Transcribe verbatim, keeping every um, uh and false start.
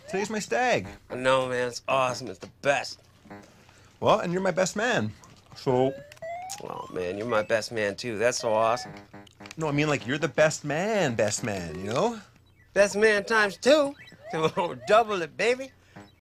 Today's my stag. I know, man. It's awesome. It's the best. Well, and you're my best man. So, Oh, man, you're my best man, too. That's so awesome. no, I mean like you're the best man, best man, you know? Best man times two. So double it, baby.